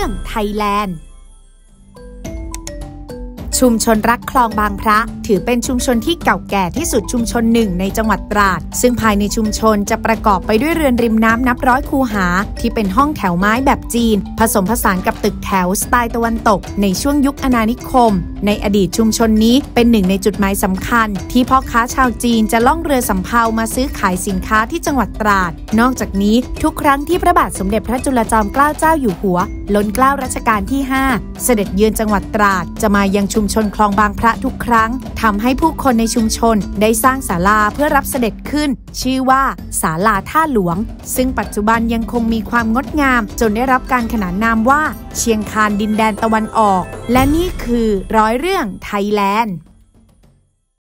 รื่องไทยแลนด์ชุมชนรักคลองบางพระถือเป็นชุมชนที่เก่าแก่ที่สุดชุมชนหนึ่งในจังหวัดตราดซึ่งภายในชุมชนจะประกอบไปด้วยเรือนริมน้ำนับร้อยคูหาที่เป็นห้องแถวไม้แบบจีนผสมผสานกับตึกแถวสไตล์ตะวันตกในช่วงยุคอาณานิคมในอดีตชุมชนนี้เป็นหนึ่งในจุดหมายสำคัญที่พ่อค้าชาวจีนจะล่องเรือสำเภามาซื้อขายสินค้าที่จังหวัดตราดนอกจากนี้ทุกครั้งที่พระบาทสมเด็จพระจุลจอมเกล้าเจ้าอยู่หัวล้นเกล้ารัชกาลที่ 5เสด็จเยือนจังหวัดตราดจะมายังชุมชนคลองบางพระทุกครั้งทำให้ผู้คนในชุมชนได้สร้างศาลาเพื่อรับเสด็จขึ้นชื่อว่าศาลาท่าหลวงซึ่งปัจจุบันยังคงมีความงดงามจนได้รับการขนานนามว่าเชียงคานดินแดนตะวันออกและนี่คือร้อยเรื่องไทยแลนด์